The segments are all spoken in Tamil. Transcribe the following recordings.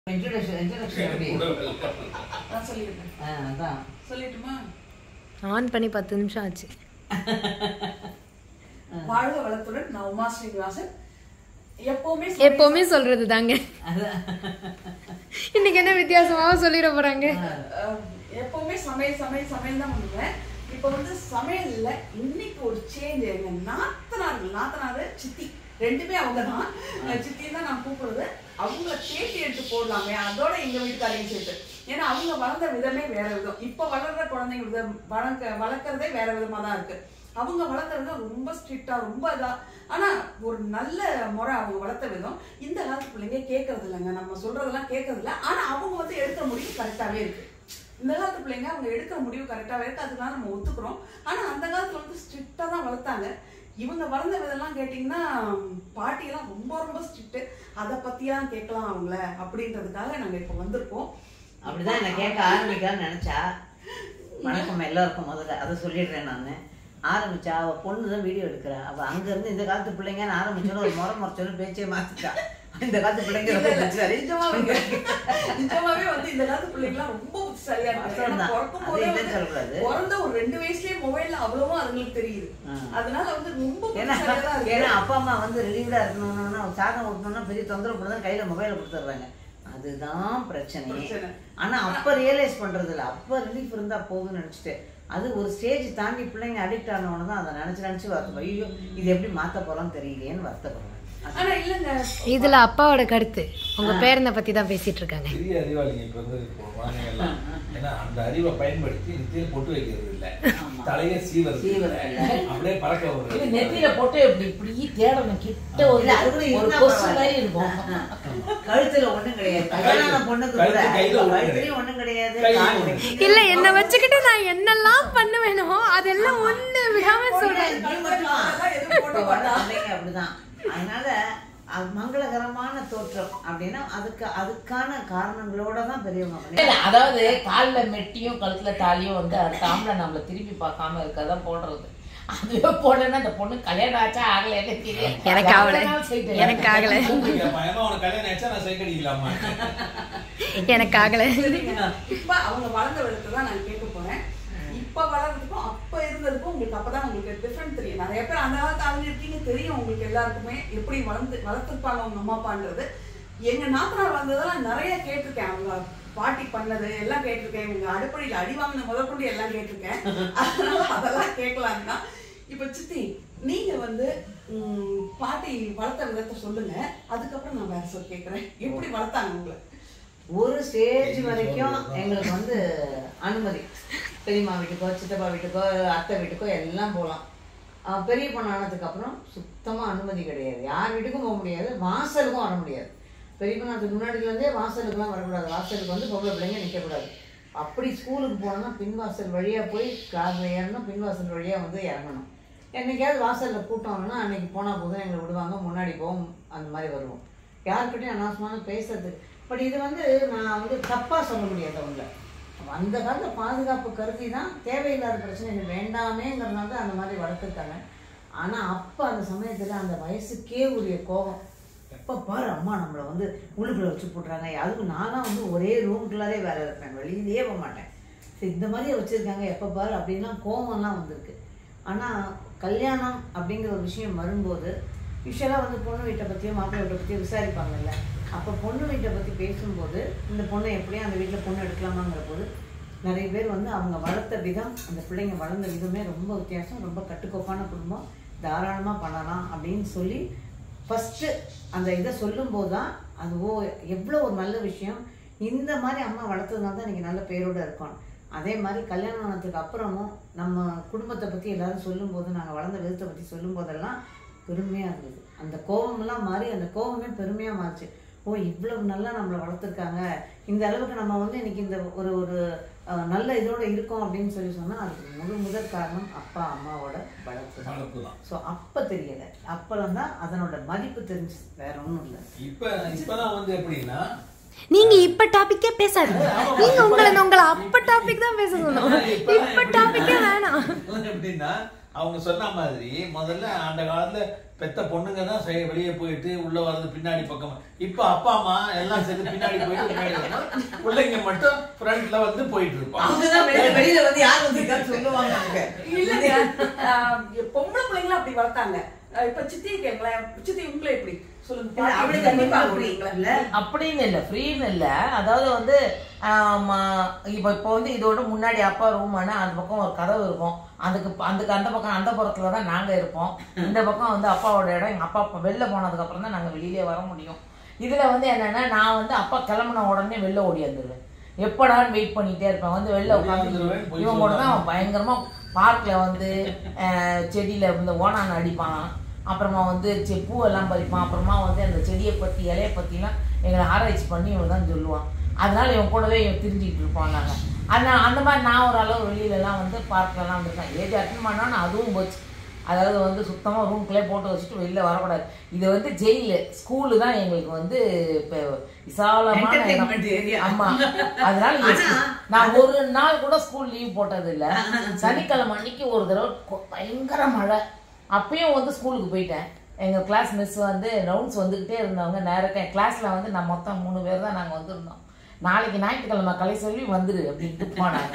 ஆன் பண்ணி 10 நிமிஷம் ஆச்சு. வாழ்க வளத்துடன் நான் உமா ஸ்ரீனிவாசன். எப்பவுமே சொல்றது தாங்க. இன்னைக்கு என்ன வித்தியாசமாக சொல்லிட போறாங்க. எப்பவுமே சமையல் சமையல் சமையல் தான் பண்ணுவேன். இப்ப வந்து சமையல்ல இன்னைக்கு ஒரு சேஞ்ச். எங்க நாத்தனாரு சித்தி ரெண்டுமே அவங்க தான். சித்தின்னு தான் நான் கூப்பிடுறது. அவங்கள பேட்டி எடுத்து போடலாமே, அதோட எங்க வீட்டுக்காரையும் சேர்த்து. ஏன்னா அவங்க வளர்ந்த விதமே வேற விதம். இப்ப வளர்ற குழந்தைங்க வளர்க்கறதே வேற விதமா தான் இருக்கு. அவங்க வளர்த்த விதம் ரொம்ப ஸ்ட்ரிக்டா, ரொம்ப இதா. ஆனா ஒரு நல்ல முறை அவங்க வளர்த்த விதம். இந்த காலத்து பிள்ளைங்க கேட்கறது இல்லைங்க, நம்ம சொல்றதெல்லாம் கேட்கறது இல்லை. ஆனா அவங்க வந்து எடுக்கிற முடிவு கரெக்டாவே இருக்கு. இந்த காலத்து பிள்ளைங்க அவங்க எடுக்கிற முடிவு கரெக்டாவே இருக்கு, அதனால நம்ம ஒத்துக்கிறோம். ஆனா அந்த காலத்துல வந்து ஸ்ட்ரிக்டா தான் வளர்த்தாங்க. இவங்க வளர்ந்த விதெல்லாம் கேட்டீங்கன்னா பாட்டியெல்லாம் ரொம்ப ரொம்ப ஸ்ட்ரிக்ட். அதை பத்தியெல்லாம் கேட்கலாம் அவங்கள அப்படின்றதுக்காக நாங்க இப்ப வந்திருக்கோம். அப்படிதான் என்ன கேட்க ஆரம்பிக்கலாம்னு நினைச்சா. வணக்கம் எல்லாருக்கும். முதல்ல அதை சொல்லிடுறேன். நான் ஆரம்பிச்சா அவ பொண்ணுதான் வீடியோ எடுக்கிறா. அவ அங்க இருந்து இந்த காலத்து பிள்ளைங்கன்னு ஆரம்பிச்சோன்னு ஒரு முறை பேச்சே மாத்திட்டா. இந்த காலத்து பிள்ளைங்க நிஜமாவே வந்து இந்த காலத்து பிள்ளைங்கலாம் ரொம்ப புத்திசாலியா இருக்காங்க. பிறந்த ஒரு 2 வயசுலயே மொபைல்ல அவ்வளவா அதுங்களுக்கு தெரியுது. அதனால வந்து ரொம்ப புத்திசாலியா இருக்கு. ஏன்னா அப்பா அம்மா வந்து ரிலீவ்டா இருக்கணும்னா சாதம் ஊட்டணும்னா பெரிய தொந்தரவு பண்ணதான் கையில மொபைல கொடுத்துடுறாங்க. அதுதான் பிரச்சனை. ஆனா அப்ப ரியலைஸ் பண்றது இல்லை. அப்ப ரிலீஃப் இருந்தா போகுதுன்னு நினைச்சிட்டு அது ஒரு ஸ்டேஜ் தாண்டி பிள்ளைங்க அடிக்ட் ஆனவன தான் அதை நினைச்சு வருத்தப்படும். ஐயோ இது எப்படி மாத்த போறோம்னு தெரியலையேன்னு வருத்தப்படுறேன். இதுல அப்பாவோட கருத்து உங்க பேரனை பத்தி தான் பேசிட்டு இருக்காங்க. பெரிய அறிவாளிங்க இப்ப வந்து குழந்தைங்கெல்லாம். ஏன்னா அந்த அறிவை பயன்படுத்தி நெத்தியில பொட்டு வைக்கிறது இல்ல, தலைய சீவறது அப்படியே பறக்க விடுறது. நெத்தியில பொட்டு எப்படி இப்படி தேடணும் கிட்ட ஒரு கொசு மாதிரி இருக்கும். கழுத்துல ஒண்ணும் கிடையாது. கல்யாணம் பொண்ணுக்கு கழுத்துலயும் ஒண்ணும் கிடையாது. இல்ல என்ன வச்சுக்கிட்டு நான் என்னெல்லாம் பண்ணுவேனோ அதெல்லாம் ஒண்ணு விடாம சொல்றேன். அப்படிதான். அதனால மங்களகரமான தோற்றம் அப்படின்னா அதுக்கான காரணங்களோட தான் பெரியவங்க. அதாவது கால்ல மெட்டியும் கழுத்துல தாலியும் வந்து அடுத்த ஆம்பளை நம்மள திருப்பி பார்க்காம இருக்கதான் போடுறது. அதுவே போடலன்னா அந்த பொண்ணு கல்யாணம் ஆச்சா ஆகல எனக்கு ஆகல எனக்கு ஆகல எனக்கு ஆகல. இப்ப அவங்க வளர்ந்த விதத்தை தான் நான் கேட்க போறேன். இப்ப வளர்றதுக்கும் அப்ப இருந்ததுக்கும் உங்களுக்கு அப்பதான் உங்களுக்கு டிஃபரெண்ட் தெரியும். நிறைய பேர் அந்த காலத்து ஆளுங்க இருக்கீங்க, தெரியும் உங்களுக்கு எல்லாருக்குமே எப்படி வளர்த்துருப்பாங்க அவங்க அம்மா அப்பான்றது. எங்க நாத்தனார் வந்ததெல்லாம் நிறைய கேட்டிருக்கேன். அவங்க பாட்டி பண்ணது எல்லாம் கேட்டிருக்கேன். இவங்க அடுப்படியில் அடி வாங்கின முதற்கொண்டு எல்லாம் கேட்டிருக்கேன். அதனால அதெல்லாம் கேட்கலான்னா இப்ப சித்தி நீங்க வந்து பாட்டி வளர்த்த விதத்தை சொல்லுங்க. அதுக்கப்புறம் நான் வேற சொல் கேட்கிறேன். எப்படி வளர்த்தாங்க உங்களை? ஒரு ஸ்டேஜ் வரைக்கும் எங்களுக்கு வந்து அனுமதி. பெரியம்மா வீட்டுக்கோ சித்தப்பா வீட்டுக்கோ அத்தை வீட்டுக்கோ எல்லாம் போகலாம். பெரிய பொண்ணு ஆனதுக்கு அப்புறம் சுத்தமா அனுமதி கிடையாது. யார் வீட்டுக்கும் போக முடியாது, வாசலுக்கும் வர முடியாது. பெரிய பொண்ணு முன்னாடிலேருந்தே வாசலுக்குலாம் வரக்கூடாது. வாசலுக்கு வந்து பொம்பளை பிள்ளைங்க நிற்கக்கூடாது. அப்படி ஸ்கூலுக்கு போனோம்னா பின்வாசல் வழியா போய் காரில் ஏறணும், பின்வாசல் வழியா வந்து இறங்கணும். என்னைக்காவது வாசலில் கூட்டம்னா அன்னைக்கு போனால் போதும் எங்களை விடுவாங்க, முன்னாடி போவோம், அந்த மாதிரி வருவோம். யாருக்கிட்டையும் அனாவசியமான பேசுறது. பட் இது வந்து நான் வந்து தப்பாக சொல்ல முடியாது. அவங்க அந்த காலத்துல பாதுகாப்பு கருதி தான் தேவையில்லாத பிரச்சனைகள் வேண்டாமேங்கிறதுனால தான் அந்த மாதிரி வளர்த்துருக்காங்க. ஆனால் அப்போ அந்த சமயத்தில் அந்த வயசுக்கே உரிய கோபம். எப்போ பாரு அம்மா நம்மளை வந்து உள்ளுக்குள்ளே வச்சு போட்டுறாங்க. அதுவும் நானும் வந்து ஒரே ரூம்குள்ளாரே வேலை இருப்பேன், வெளியிலேயே போக மாட்டேன். சரி இந்த மாதிரியே வச்சுருக்காங்க எப்போ பாரு அப்படின்லாம் கோபம்லாம் வந்திருக்கு. ஆனால் கல்யாணம் அப்படிங்கிற ஒரு விஷயம் வரும்போது யூஸ்வலாக வந்து பொண்ணு வீட்டை பற்றியோ மாப்பிள்ளை வீட்டை பற்றியோ விசாரிப்பாங்கல்ல. அப்போ பொண்ணு வீட்டை பற்றி பேசும்போது இந்த பொண்ணை எப்படியும் அந்த வீட்டில் பொண்ணு எடுக்கலாமாங்கிற போது நிறைய பேர் வந்து அவங்க வளர்த்த விதம், அந்த பிள்ளைங்க வளர்ந்த விதமே ரொம்ப வித்தியாசம், ரொம்ப கட்டுக்கோப்பான குடும்பம், தாராளமாக பண்ணலாம் அப்படின்னு சொல்லி ஃபஸ்ட்டு அந்த இதை சொல்லும்போது தான் அது எவ்வளோ ஒரு நல்ல விஷயம். இந்த மாதிரி அம்மா வளர்த்ததுனால தான் இன்றைக்கி நல்ல பேரோடு இருக்கோம். அதே மாதிரி கல்யாணம் ஆனதுக்கு அப்புறமும் நம்ம குடும்பத்தை பற்றி எல்லாரும் சொல்லும்போது, நாங்கள் வளர்ந்த விதத்தை பற்றி சொல்லும் போதெல்லாம் பெருமையாக இருந்தது. அந்த கோபமெல்லாம் மாறி அந்த கோபமே பெருமையாக மாறிச்சு. ஓ இவ்வளவு நல்லா நம்மளை வளர்த்துருக்காங்க, இந்த அளவுக்கு நம்ம வந்து இன்னைக்கு இந்த ஒரு நல்ல இதோட இருக்கோம் அப்படின்னு சொன்னால் அதுக்கு முதல் காரணம் அப்பா அம்மாவோட வளர்ப்பு தான். ஸோ அப்போ தெரியலை, அப்பெல்லாம் தான் அதனோட மதிப்பு தெரிஞ்சு, வேற ஒன்றும் இல்லை. இப்பதான் வந்து எப்படின்னா நீங்க இப்ப டாபிக்கே பேசாதீங்க. நீங்க உங்களை அப்ப டாபிக் தான் பேச சொன்னோம். இப்ப டாபிக்கே வேணாம். எப்படின்னா அவங்க சொன்ன மாதிரி முதல்ல அந்த காலத்துல பெத்த பொண்ணுங்க தான் வெளியே போயிட்டு உள்ள வர்றது பின்னாடி பக்கம். இப்ப அப்பா அம்மா எல்லாம் சேர்ந்து பின்னாடி போயிட்டு முன்னாடி வரணும், பிள்ளைங்க மட்டும் ஃப்ரண்ட்ல வந்து போயிட்டு இருப்பாங்க. வெளியில வந்து யார் வந்து சொல்லுவாங்க. இல்லங்க, பொம்பளை பிள்ளைங்களும் அப்படி வளர்த்தாங்க. இப்ப சித்தி கேட்கலாம், சித்தி உங்களை எப்படி சொல்லுங்க. அப்படின்னு இல்ல, ஃப்ரீன்னு இல்ல. அதாவது வந்து இப்ப வந்து இதோட முன்னாடி அப்பா ரூம் ஆனா அந்த பக்கம் ஒரு கதவு இருக்கும். அதுக்கு அந்த பக்கம் அந்த புறத்துலதான் நாங்க இருப்போம். இந்த பக்கம் வந்து அப்பாவோட இடம். எங்க அப்பா வெளில போனதுக்கு அப்புறம் தான் நாங்க வெளியிலே வர முடியும். இதுல வந்து என்னன்னா, நான் வந்து அப்பா கிளம்புன உடனே வெளில ஓடி வந்துடுவேன். எப்படான்னு வெயிட் பண்ணிட்டே இருப்பேன். வந்து வெளில உட்காந்து இவன் கூட தான் பயங்கரமா பார்க்ல வந்து செடியில இந்த ஓனான் அடிப்பான். அப்புறமா வந்து பூவெல்லாம் பறிப்பான். அப்புறமா வந்து அந்த செடியை பற்றி இலையை பற்றிலாம் எங்களை ஆராய்ச்சி பண்ணி இவன் தான் சொல்லுவான். அதனால இவன் கூடவே இவன் தெரிஞ்சுக்கிட்டு இருப்பான். நாங்கள் அந்த மாதிரி நான் ஒரு அளவு வெளியிலலாம் வந்து பார்க்கெலாம் வந்துருக்கேன். ஏஜ் அட்டன் பண்ணோன்னு அதுவும் போச்சு. அதாவது வந்து சுத்தமாக ரூம்குள்ளே போட்டு வச்சுட்டு வெளியில் வரக்கூடாது. இது வந்து ஜெயிலு, ஸ்கூலு தான் எங்களுக்கு வந்து இப்போ விசாலமான இடம். ஆமாம், அதனால நான் ஒரு நாள் கூட ஸ்கூல் லீவ் போட்டது இல்லை. சனிக்கிழமை அன்னைக்கு ஒரு தடவை பயங்கர மழை, அப்பயும் வந்து ஸ்கூலுக்கு போயிட்டேன். எங்கள் கிளாஸ் மிஸ் வந்து ரவுண்ட்ஸ் வந்துக்கிட்டே இருந்தவங்க. நேரத்தை கிளாஸில் வந்து நான் மொத்தம் 3 பேர் தான் நாங்கள் வந்திருந்தோம். நாளைக்கு ஞாயிற்றுக்கிழமை கலை சொல்லி வந்துரு அப்படின்ட்டு போனாங்க.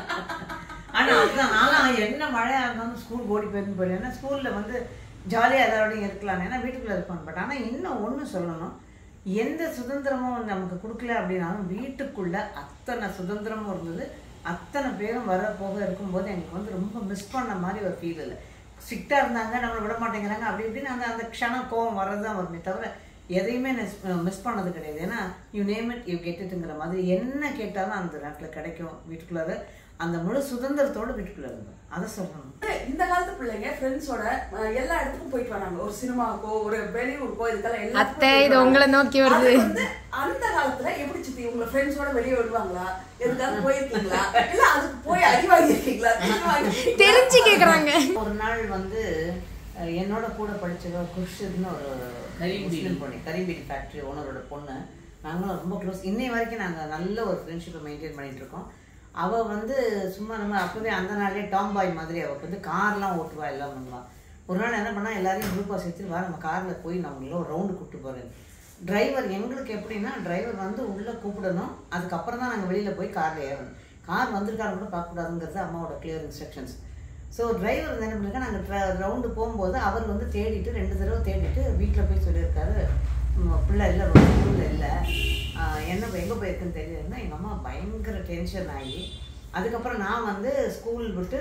ஆனால் அதுதான் நானும் என்ன மழையாக இருந்தாலும் ஸ்கூலுக்கு ஓடி போயிருந்தேன். ஏன்னா ஸ்கூலில் வந்து ஜாலியாக எதோடையும் இருக்கலாம், ஏன்னா வீட்டுக்குள்ளே இருப்பாங்க. பட் ஆனால் இன்னும் ஒன்று சொல்லணும், எந்த சுதந்திரமும் நமக்கு கொடுக்கல அப்படின்னாலும் வீட்டுக்குள்ளே அத்தனை சுதந்திரமும் இருந்தது. அத்தனை பேரும் வர போக இருக்கும்போது எங்களுக்கு வந்து ரொம்ப மிஸ் பண்ண மாதிரி ஒரு ஃபீல் இல்லை. ஸ்ட்ரிக்டாக இருந்தாங்க, நம்மளை விட மாட்டேங்கிறாங்க அப்படி இப்படின்னு அந்த க்ஷணம் கோவம் வர்றது தான் வருமே தவிர எதையுமே மிஸ் பண்ணது கிடையாது. ஏன்னா you name it you get இட்டுங்கிற மாதிரி என்ன கேட்டாலும் அந்த நேரத்தில் கிடைக்கும். வீட்டுக்குள்ளார அந்த முழு சுதந்திரத்தோடு வீட்டுக்குள்ள இருந்தோம். அதை சொல்லணும். இந்த காலத்து பிள்ளைங்க ஃப்ரெண்ட்ஸோட எல்லா இடத்துக்கும் போயிட்டு வராங்க. ஒரு சினிமாக்கோ ஒரு வெளியூருக்கோ இதுக்கெல்லாம் அத்தை இது உங்களை நோக்கி வருது. அந்த காலத்துல எப்படி சித்தி உங்களை ஃப்ரெண்ட்ஸோட வெளியே விடுவாங்களா? எதுக்காவது போயிருக்கீங்களா? இல்ல அதுக்கு போய் அடிவாங்கி இருக்கீங்களா? தெரிஞ்சு கேக்குறாங்க. ஒரு நாள் வந்து என்னோட கூட படிச்ச குர்ஷித்னு ஒரு கரிம்பீடி ஃபேக்டரி ஓனரோட பொண்ணு, நாங்களும் ரொம்ப க்ளோஸ். இன்னை வரைக்கும் நாங்கள் நல்ல ஒரு ஃப்ரெண்ட்ஷிப்பை மெயின்டைன் பண்ணிட்டு இருக்கோம். அவள் வந்து சும்மா நம்ம அப்போவே அந்த நாளே டாம் பாய் மாதிரி அவள் வந்து கார்லாம் ஓட்டுவா, எல்லாம் பண்ணுவாள். ஒரு நாள் என்ன பண்ணால் எல்லாரையும் குரூப்பாக சேர்த்துட்டு வா நம்ம காரில் போய் நான் உங்களை ஒரு ரவுண்டு கூப்பிட்டு போகிறேன். டிரைவர் எங்களுக்கு எப்படின்னா டிரைவர் வந்து உள்ளே கூப்பிடணும், அதுக்கப்புறம் தான் நாங்கள் வெளியில் போய் காரில் ஏறணும். கார் வந்திருக்காரு கூட பார்க்கக்கூடாதுங்கிறது அம்மாவோட கிளியர் இன்ஸ்ட்ரக்ஷன்ஸ். ஸோ டிரைவர் என்ன பண்ணிருக்கா, நாங்கள் ரவுண்டு போகும்போது அவர் வந்து தேடிட்டு 2 தடவை தேடிட்டு வீட்டில் போய் சொல்லியிருக்காரு, பிள்ளை இல்லை, ரொம்ப ஸ்கூலில் இல்லை, என்ன எங்கே போயிருக்குன்னு தெரியலன்னா எங்கள் அம்மா பயங்கர டென்ஷன் ஆகி அதுக்கப்புறம் நான் வந்து ஸ்கூல் விட்டு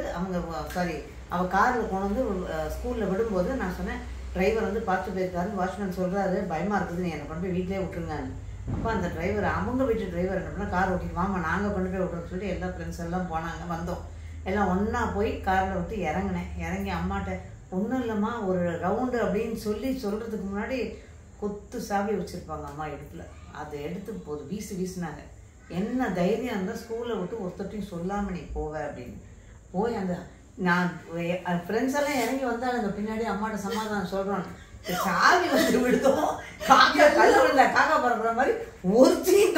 அவள் காரில் கொண்டு வந்து ஸ்கூலில் விடும்போது நான் சொன்னேன், டிரைவர் வந்து பார்த்து போயிருக்காருன்னு வாட்ச்மேன் சொல்கிறாரு, பயமாக இருக்குது, நீ என்னை கொண்டு போய் வீட்டிலே விட்டுருங்கன்னு. அப்போ அந்த டிரைவர் அவங்க வீட்டு டிரைவர் என்ன பண்ணால் கார் ஓட்டிட்டு வாமா நாங்கள் கொண்டு போய் விட்றோன்னு சொல்லிட்டு எல்லா ஃப்ரெண்ட்ஸ் எல்லாம் போனாங்க. வந்தோம், எல்லாம் ஒன்றா போய் காரில் விட்டு இறங்கினேன். இறங்கி அம்மாட்ட ஒன்றும் இல்லைம்மா ஒரு ரவுண்டு அப்படின்னு சொல்கிறதுக்கு முன்னாடி கொத்து சாவி வச்சுருப்பாங்க அம்மா இடத்துல, அதை எடுத்து போது வீசினாங்க. என்ன தைரியம் இருந்தால் ஸ்கூலை விட்டு ஒருத்தட்டையும் சொல்லாமல் நீ போவ அப்படின்னு போய் அந்த நான் ஃப்ரெண்ட்ஸ் எல்லாம் இறங்கி வந்தாலுங்க பின்னாடி அம்மாட்ட சமாதானம் சொல்கிறோம், சாவி வந்து விடுதோம், காக்கா கல் விழுந்தா காக்கா பறக்குற மாதிரி ஒருத்தையும்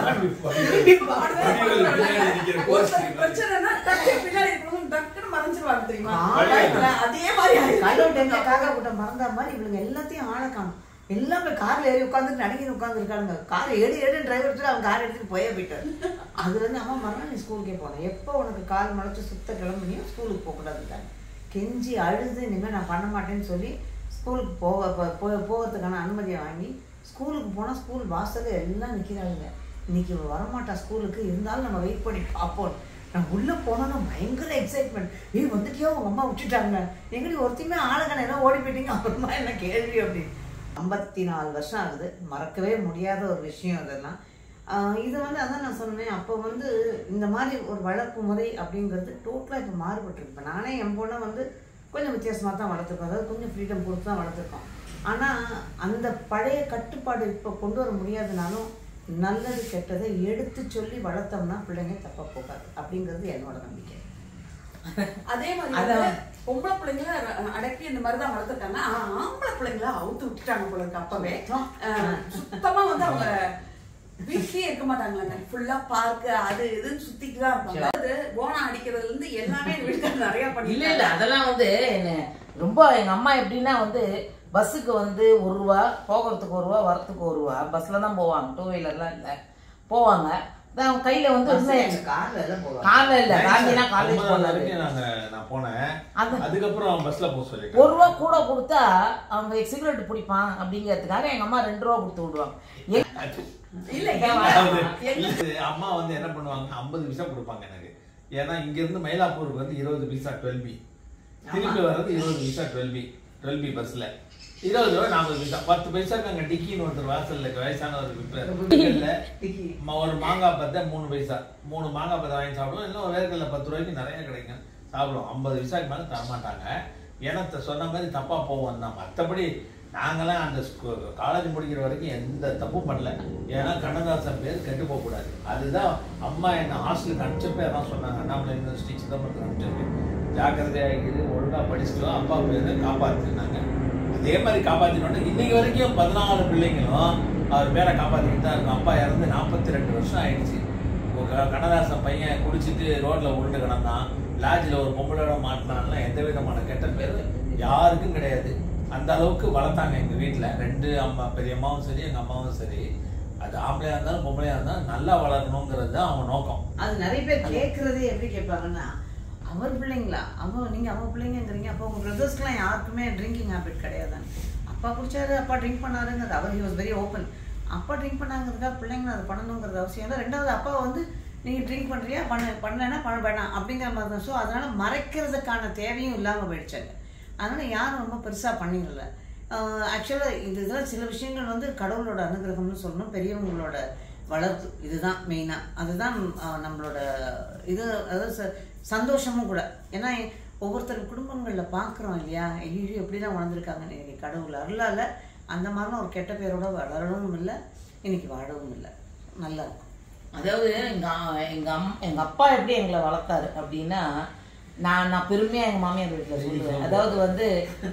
காக்கா கூட்டம் மறந்தா மாதிரி இவளுங்க எல்லாத்தையும் ஆளை காணும். எல்லாமே கார்ல ஏறி உட்காந்துட்டு நடிகை உட்காந்துருக்காங்க. கார் எடுன்னு டிரைவர் சொல்லி அவங்க கார் எடுத்துட்டு போயிட்டாரு. அதுல இருந்து அம்மா மறுநாள் நீ ஸ்கூலுக்கே போனேன், எப்போ உனக்கு கால் முளைச்சு சுத்த கிளம்புனியோ ஸ்கூலுக்கு போகக்கூடாதுட்டாங்க. கெஞ்சி அழுது இனிமேல் நான் பண்ண மாட்டேன்னு சொல்லி ஸ்கூலுக்கு போகிறதுக்கான அனுமதியை வாங்கி ஸ்கூலுக்கு போனால் ஸ்கூல் வாசலில் எல்லாம் நிற்கிறாங்க. இன்னைக்கு வரமாட்டா ஸ்கூலுக்கு, இருந்தாலும் நம்ம வெயிட் பண்ணி பார்ப்போம். நான் உள்ளே போனோன்னா பயங்கர எக்ஸைட்மெண்ட், வந்துட்டியோ உங்கள் அம்மா விட்டுட்டாங்க, எங்கடி ஒருத்தையுமே ஆளுங்கண்ண எல்லாம் ஓடி போயிட்டீங்க, அப்புறமா என்ன கேள்வி அப்படின்னு. 54 வருஷம் ஆகுது, மறக்கவே முடியாத ஒரு விஷயம் அதெல்லாம். இது வந்து அதான் நான் சொன்னேன், அப்போ வந்து இந்த மாதிரி ஒரு வளர்ப்பு முறை அப்படிங்கிறது டோட்டலாக இப்போ மாறுபட்டுருக்கு. இப்போ நானே என் பொண்ணை வந்து கொஞ்சம் வித்தியாசமாக தான் வளர்த்துருக்கோம், அதாவது கொஞ்சம் ஃப்ரீடம் கொடுத்து தான் வளர்த்துருக்கோம். ஆனால் அந்த பழைய கட்டுப்பாடு இப்போ கொண்டு வர முடியாதுனாலும் நல்லது கெட்டதை எடுத்து சொல்லி வளர்த்தோம்னா பிள்ளைங்க தப்பாக போகாது அப்படிங்கிறது என்னோட நம்பிக்கை. அதே மாதிரி பொம்பளை பிள்ளைங்கள அடக்கி இந்த மாதிரிதான் வளர்த்துருக்காங்க. ஆம்பளை பிள்ளைங்கள அவுத்து விட்டுட்டாங்க போல இருக்கு. அப்பவே சுத்தமா வந்து அவங்க வீட்லயே இருக்க மாட்டாங்களாங்க. ஃபுல்லா பார்க் அது இதுன்னு சுத்திட்டு தான் இருப்பாங்க. அது கோணம் அடிக்கிறதுல இருந்து எல்லாமே வீட்டுக்கு நிறைய பண்ணி இல்ல இல்ல அதெல்லாம் வந்து என்ன ரொம்ப எங்க அம்மா எப்படின்னா வந்து பஸ்ஸுக்கு வந்து 1 ரூபா, போகிறதுக்கு 1 ரூபா, வரத்துக்கு 1 ரூபா. பஸ்ல தான் போவாங்க, 2 வீலர்லாம் இல்ல போவாங்க. கையில வந்து கார்ல எல்லாம் போவாங்க. கார்ல இல்ல, காந்தினா காலேஜ் நான் போனேன். அதுக்கப்புறம் பஸ்ல போக சொல்லி 1 ரூபா கூட கொடுத்தா அவங்க சிகரெட் பிடிப்பான் அப்படிங்கிறதுக்காக எங்க அம்மா 2 ரூபா கொடுத்து விடுவாங்க. அம்மா வந்து என்ன பண்ணுவாங்க, 50 பைசா கொடுப்பாங்க எனக்கு. ஏன்னா இங்க இருந்து மயிலாப்பூருக்கு வந்து 20 பைசா 12B, திருப்பி வர்றது 20 பைசா 12B பஸ்ல 20 ரூபாய் 40 பைசா. 10 பைசாக்கு அங்க டிக்கின்னு ஒருத்தர் வாசல்ல வயசானவர் விற்பாரு. ஒரு மாங்காய் பத்தை 3 பைசா, 3 மாங்காய் பத்தை வாங்கி சாப்பிடுவோம். இன்னும் வேர்க்கல்ல 10 ரூபாய்க்கு நிறைய கிடைக்கும், சாப்பிடுவோம். 50 பைசாக்கு மேல தரமாட்டாங்க. ஏன்னா சொன்ன மாதிரி தப்பா போவோம் தான். மற்றபடி நாங்களாம் அந்த காலேஜ் முடிக்கிற வரைக்கும் எந்த தப்பும் பண்ணல. ஏன்னா கண்ணதாசன் பேர் கெட்டு போக கூடாது. அதுதான் அம்மா என்ன ஹாஸ்டலுக்கு அனுப்பிச்சப்பே அதான் சொன்னாங்க. அண்ணாமலை யூனிவர்சிட்டி சிதம்பரத்துக்கு அனுப்பிச்சப்பே ஜாக்கிரதையாக ஒழுங்கா படிச்சுட்டு அப்பா பேரை காப்பாற்றினாங்க. அதே மாதிரி காப்பாற்றினோன்னு இன்னைக்கு வரைக்கும் 14 பிள்ளைங்களும் அவர் பேரை காப்பாற்றிக்கிட்டு தான் இருக்கும். அப்பா இறந்து 42 வருஷம் ஆயிடுச்சு. கண்ணதாசன் பையன் குடிச்சிட்டு ரோட்ல உருண்டு கிடந்தான், லாட்ஜில் ஒரு பொம்பளோட மாட்டினான்லாம் எந்த விதமான கெட்ட பேர் யாருக்கும் கிடையாது. அந்த அளவுக்கு வளர்த்தாங்க எங்க வீட்டுல. 2 அம்மா, பெரியம்மாவும் சரி எங்க அம்மாவும் சரி. அது ஆம்பளையா இருந்தாலும் பொம்பளையா இருந்தாலும் நல்லா வளரணுங்கிறது தான் அவங்க நோக்கம். அது நிறைய பேர் கேட்கறதே எப்படி கேட்பாங்கன்னா, அவர் பிள்ளைங்களா, நீங்க அவங்க பிள்ளைங்கிறீங்க, அப்போ உங்க பிரதர்ஸ்க்குலாம் யாருக்குமே ட்ரிங்கிங் ஹேபிட் கிடையாது. அப்பா குடிச்சாரு, அப்பா ட்ரிங்க் பண்ணாருங்கிறது அவர் ஹி வாஸ் வெரி ஓப்பன். அப்பா ட்ரிங்க் பண்ணாங்கிறதுக்காக பிள்ளைங்க அதை பண்ணணுங்கிறது அவசியம் இல்லை. 2வது அப்பா வந்து நீங்க ட்ரிங்க் பண்றியா, பண்ணலைன்னா பண்ண வேணாம் அப்படிங்கிற மாதிரி தான். ஸோ அதனால மறைக்கிறதுக்கான தேவையும் இல்லாமல் போயிடுச்சாங்க. அதனால யாரும் ரொம்ப பெருசா பண்ணிடல. ஆக்சுவலாக இதுதான் சில விஷயங்கள் வந்து கடவுளோட அனுகிரகம்னு சொல்லணும், பெரியவங்களோட வளர்ப்பு. இதுதான் மெயினாக, அதுதான் நம்மளோட இது, அதாவது சந்தோஷமும் கூட. ஏன்னா ஒவ்வொருத்தர் குடும்பங்களில் பார்க்குறோம் இல்லையா, ஐயோ எப்படி தான் வளர்ந்துருக்காங்கன்னு. இன்னைக்கு கடவுள் அருளால் அந்த மாதிரிலாம் ஒரு கெட்ட பேரோட வளரவும் இல்லை, இன்னைக்கு வாழவும் இல்லை. நல்லா இருக்கும். அதாவது எங்க அப்பா எப்படி எங்களை வளர்த்தாரு அப்படின்னா, நான் பெருமையா எங்க மாமியார் வீட்டுல சொல்லுவேன். அதாவது வந்து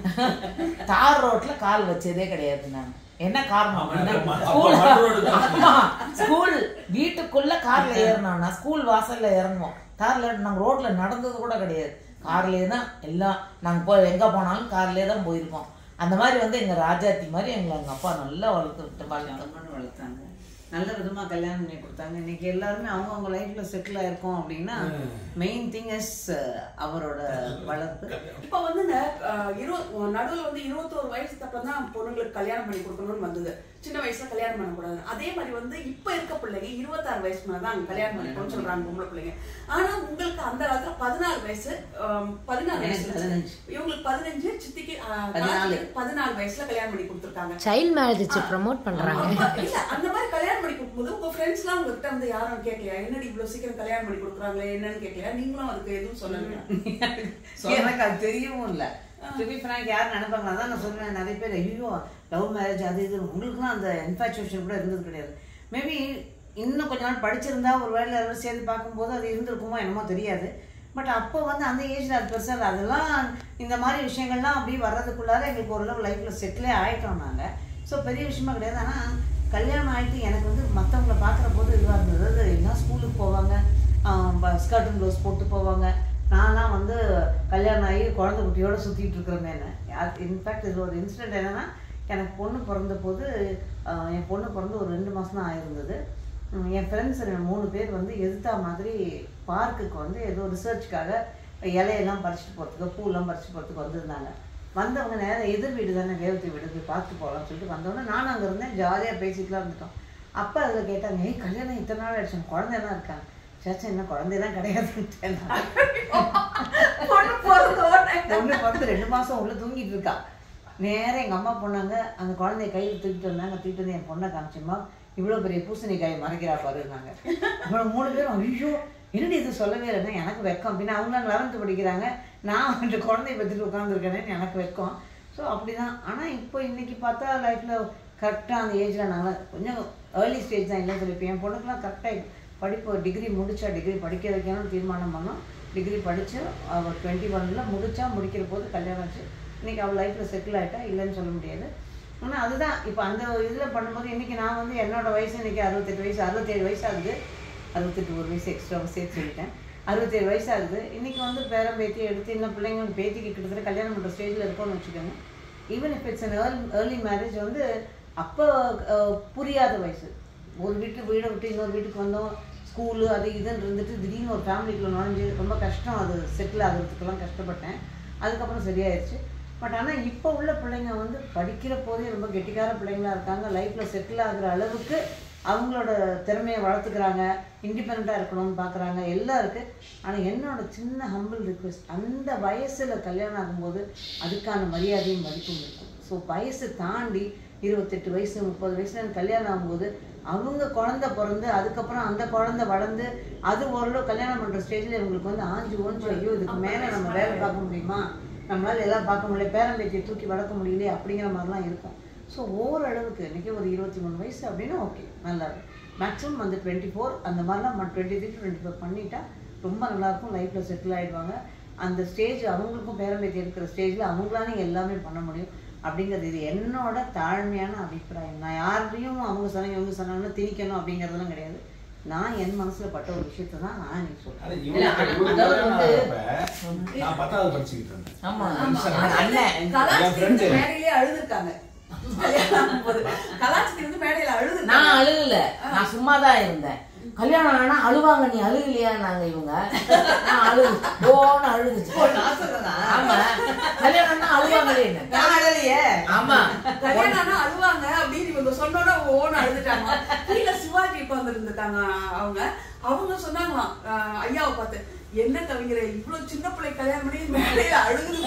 தார் ரோட்ல கால் வச்சதே கிடையாது. நான் என்ன காரணம் அப்படின்னா, ஸ்கூல் வீட்டுக்குள்ள கார்ல ஏறணும்னா ஸ்கூல் வாசல்ல இறங்குவோம். கார்ல நாங்க ரோட்ல நடந்தது கூட கிடையாது. கார்லயே தான் எல்லாம் நாங்க எங்க போனாலும் கார்லயே தான் போயிருக்கோம். அந்த மாதிரி வந்து எங்க ராஜாத்தி மாதிரி எங்க அப்பா நல்லா வளர்த்தாங்க. நல்ல விதமா கல்யாணம் பண்ணி கொடுத்தாங்க. இன்னைக்கு எல்லாருமே அவங்க லைஃப்ல செட்டில் ஆயிருக்கோம் அப்படின்னா மெயின் திங் இஸ் அவரோட வளர்ப்பு. இப்ப வந்து நடுவில் வந்து 21 வயசுக்கு அப்புறம் தான் பொண்ணுங்களுக்கு கல்யாணம் பண்ணி கொடுக்கணும்னு வந்தது. சின்ன வயசுல கல்யாணம் பண்ணக்கூடாது. அதே மாதிரி வந்து இப்ப இருக்க பிள்ளைங்க 26 வயசுக்கு மேலதான் கல்யாணம் பண்ணிக்கணும்னு சொல்றாங்க பொம்பளை பிள்ளைங்க. ஆனா உங்களுக்கு அந்த காலத்துல 14 வயசு 14 வயசு இவங்களுக்கு 15, சித்திக்கு 14 வயசுல கல்யாணம் பண்ணி கொடுத்துருக்காங்க. சைல்ட் மேரேஜ் ப்ரோமோட் பண்றாங்க. இல்ல அந்த மாதிரி கல்யாணம் பண்ணி கொடுக்கும்போது உங்க ஃப்ரெண்ட்ஸ் எல்லாம் உங்ககிட்ட வந்து யாரும் கேட்கலையா, என்னடி இவ்வளவு சீக்கிரம் கல்யாணம் பண்ணி கொடுக்குறாங்களே என்னன்னு கேட்கலையா? நீங்களும் அதுக்கு எதுவும் சொல்லலையா? எனக்கு அது தெரியவும் இல்லை. யாரும் நினைப்பாங்க. அதான் நான் சொல்றேன், நிறைய பேர் ஐயோ லவ் மேரேஜ் அது இது. உங்களுக்குலாம் அந்த இன்ஃபாக்சுவேஷன் கூட இருந்தது கிடையாது. மேபி இன்னும் கொஞ்ச நாள் படிச்சிருந்தா ஒரு வேலை எல்லாம் சேர்ந்து பார்க்கும்போது அது இருந்திருக்குமோ என்னமோ தெரியாது. பட் அப்போ வந்து அந்த ஏஜ்ல அது பெருசாக இல்லை. அதெல்லாம் இந்த மாதிரி விஷயங்கள்லாம் அப்படியே வர்றதுக்குள்ளார எங்களுக்கு ஓரளவு லைஃப்ல செட்டிலே ஆயிட்டோம் நாங்கள். ஸோ பெரிய விஷயமா கிடையாது. ஆனால் கல்யாணம் ஆகிட்டு எனக்கு வந்து மற்றவங்களை பார்க்குற போது இதுவாக இருந்தது. அது என்ன ஸ்கூலுக்கு போவாங்க, ஸ்கர்ட் அண்ட் ப்ளவுஸ் போட்டு போவாங்க. நான்லாம் வந்து கல்யாணம் ஆகி குழந்தை குட்டியோடு சுற்றிட்டு இருக்கிறேன்னு. இன்ஃபேக்ட் இது ஒரு இன்சிடென்ட் என்னென்னா, எனக்கு பொண்ணு பிறந்த போது என் பொண்ணு பிறந்து ஒரு 2 மாதம் தான் ஆயிருந்தது. என் ஃப்ரெண்ட்ஸ் 3 பேர் வந்து எதிர்த்தா மாதிரி பார்க்குக்கு வந்து ஏதோ ரிசர்ச்சுக்காக இலையெல்லாம் பறிச்சுட்டு போகிறதுக்கு, பூவெல்லாம் பறிச்சுட்டு போகிறதுக்கு வந்திருந்தாங்க. வந்தவங்க நேரம் எதிர் வீடு தானே, ரேவதி வீடு, போய் பார்த்து போகலாம்னு சொல்லிட்டு வந்தவொடனே நானும் அங்கே இருந்தேன். ஜாலியாக பேசிட்டுலாம் இருந்துட்டோம். அப்போ அதில் கேட்டாங்க, கல்யாணம் இத்தனை நாள் ஆயிடுச்சு, குழந்தையெல்லாம் இருக்காங்க. சேச்சா என்ன குழந்தையெல்லாம் கிடையாதுன்னு. பொண்ணு பிறந்து 2 மாதம் உள்ள தூங்கிட்டு இருக்கா. நேரம் எங்கள் அம்மா போனாங்க, அந்த குழந்தைய கையில் தூக்கிட்டு வந்தாங்க. தூக்கிட்டு வந்து என் பொண்ணை காமிச்சம்மா, இவ்வளோ பெரிய பூசணிக்காய் மறைக்கிறா பாருன்னாங்க. இவ்வளோ 3 பேரும் ஐயோ என்னடி இது சொல்லவே இல்லைன்னா எனக்கு வெக்கம். அப்படின்னா அவங்களாம் 11th படிக்கிறாங்க, நான் வந்து குழந்தைய பற்றிட்டு உட்காந்துருக்கேன்னு எனக்கு வெக்கம். ஸோ அப்படி தான். ஆனால் இப்போ இன்றைக்கி பார்த்தா லைஃப்பில் கரெக்டாக அந்த ஏஜில் நாங்கள் கொஞ்சம் ஏர்லி ஸ்டேஜ் தான் இல்லைன்னு சொல்லிப்போம். என் பொண்ணுக்கெலாம் கரெக்டாக படிப்பு டிகிரி முடித்தா, டிகிரி படிக்க வைக்கணும்னு தீர்மானம் பண்ணோம். டிகிரி படித்து அவள் 21ல் முடித்தா, முடிக்கிற போது கல்யாணம் ஆச்சு. இன்றைக்கி அவள் லைஃப்பில் செட்டில் ஆகிட்டா, இல்லைன்னு சொல்ல முடியாது. ஆனால் அதுதான் இப்போ அந்த இதில் பண்ணும்போது இன்றைக்கி நான் வந்து என்னோட வயசு இன்றைக்கி 68 வயசு 67 வயசு ஆகுது. 68 ஒரு வயசு எக்ஸ்ட்ரா சேர்த்து சொல்லிட்டேன். 67 வயசு ஆகுது. இன்றைக்கி வந்து பேரம் பேத்தி எடுத்து இன்னும் பிள்ளைங்க பேத்திக்கு கிட்டத்தட்ட கல்யாணம் பண்ணுற ஸ்டேஜில் இருக்கோன்னு வச்சுக்கோங்க. Even if it's early marriage வந்து அப்போ புரியாத வயசு. ஒரு வீடை விட்டு இன்னொரு வீட்டுக்கு வந்தோம், ஸ்கூலு அது இதுன்னு இருந்துட்டு திடீர்னு ஒரு ஃபேமிலிக்குள்ள நுழைஞ்சு ரொம்ப கஷ்டம். அது செட்டில் ஆகிறதுக்கெல்லாம் கஷ்டப்பட்டேன். அதுக்கப்புறம் சரியாயிடுச்சு. பட் ஆனால் இப்போ உள்ள பிள்ளைங்க வந்து படிக்கிற போதே ரொம்ப கெட்டிக்கார பிள்ளைங்களா இருக்காங்க. லைஃப்பில் செட்டில் ஆகிற அளவுக்கு அவங்களோட திறமையை வளர்த்துக்கிறாங்க. இண்டிபெண்ட்டாக இருக்கணும்னு பார்க்குறாங்க, எல்லாம் இருக்குது. ஆனால் என்னோட சின்ன ஹம்பிள் ரிக்வெஸ்ட், அந்த வயசில் கல்யாணம் ஆகும்போது அதுக்கான மரியாதையும் மதிப்பும் இருக்கும். ஸோ வயசு தாண்டி 28 வயசு 30 வயசுல கல்யாணம் ஆகும்போது அவங்க குழந்தை பிறந்து அதுக்கப்புறம் அந்த குழந்தை வளர்ந்து அது ஓரளவு கல்யாணம் பண்ணுற ஸ்டேஜில் இவங்களுக்கு வந்து ஆஞ்சு ஓஞ்சு ஐயோ இதுக்கு மேலே நம்ம வேலை பார்க்க முடியுமா, நம்மளால் எல்லாம் பார்க்க முடியல, பேரம்பேத்தியை தூக்கி வளர்க்க முடியலையே அப்படிங்கிற மாதிரிலாம் இருக்கும். ஸோ ஓரளவுக்கு இன்றைக்கி ஒரு 23 வயசு அப்படின்னா ஓகே நல்லா இருக்கும். மேக்ஸிமம் வந்து 24 அந்த மாதிரிலாம் 23 to 25 பண்ணிட்டா ரொம்ப நல்லாயிருக்கும். லைஃப்பில் செட்டில் ஆகிடுவாங்க. அந்த ஸ்டேஜ் அவங்களுக்கும் பேரம்பேத்தி இருக்கிற ஸ்டேஜில் அவங்களால எல்லாமே பண்ண முடியும் அப்படிங்கிறது இது என்னோட தாழ்மையான அபிப்பிராயம். நான் யாரையும் அவங்க சொன்னாங்க இவங்க சொன்னாங்கன்னு திணிக்கணும் அப்படிங்கிறதுலாம் கிடையாது. நான் என் மனசுல பட்ட ஒரு விஷயத்தை தான் நான் நீ சொல்றேன். நான் 10வது படிச்சுக்கிட்டு இருந்தேன். ஆமா மேடையிலே அழுதுருக்காங்க. கலாச்சாரத்துக்கு வந்து மேடையில அழுது. நான் அழுகல, நான் சும்மாதான் இருந்தேன். கல்யாணம் ஆனா அழுவாங்க, நீ அழுகலையா நாங்க இவங்க. நான் அழுது ஓன்னு அழுதுச்சு. ஆமா கல்யாணம்னா அழுவாங்களே. நான் அழலையே. ஆமா கல்யாணம்னா அழுவாங்க அப்படின்னு இவங்க சொன்னோட ஓன்னு அழுதுட்டாங்க. கீழே சிவாஜி உட்கார்ந்து இருந்திருக்காங்க. அவங்க சொன்னாங்களாம் ஐயாவை பார்த்து, என்ன கவிஞரை இவ்வளவு சின்ன பிள்ளை கல்யாணம் பண்ணி மேடையில அழுகுது